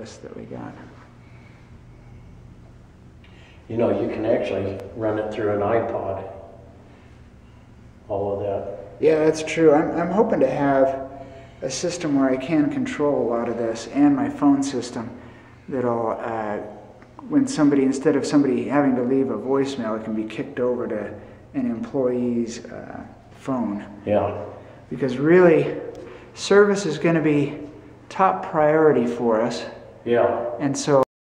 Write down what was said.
list that we got. You know, you can actually run it through an iPod, all of that. Yeah, that's true. I'm hoping to have a system where I can control a lot of this, and my phone system that'll, when somebody, instead of somebody having to leave a voicemail, it can be kicked over to an employee's phone. Yeah. Because really, service is going to be top priority for us. Yeah. And so